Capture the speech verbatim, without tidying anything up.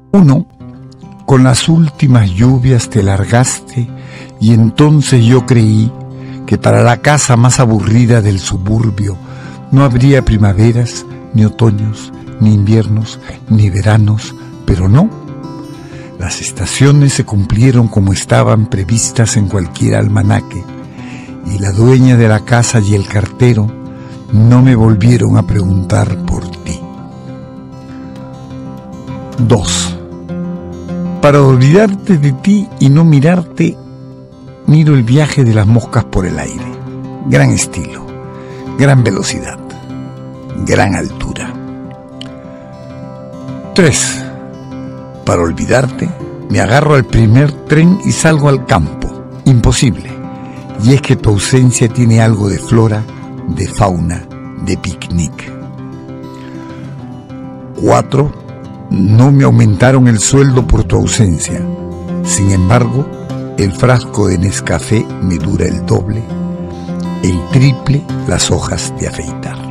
Uno, con las últimas lluvias te largaste y entonces yo creí que para la casa más aburrida del suburbio no habría primaveras, ni otoños, ni inviernos, ni veranos, pero no. Las estaciones se cumplieron como estaban previstas en cualquier almanaque, y la dueña de la casa y el cartero no me volvieron a preguntar por ti. Dos. Para olvidarte de ti y no mirarte, miro el viaje de las moscas por el aire. Gran estilo, gran velocidad, gran altura. Tres. Para olvidarte, me agarro al primer tren y salgo al campo. Imposible. Y es que tu ausencia tiene algo de flora, de fauna, de picnic. Cuatro. No me aumentaron el sueldo por tu ausencia. Sin embargo, el frasco de Nescafé me dura el doble, el triple las hojas de afeitar.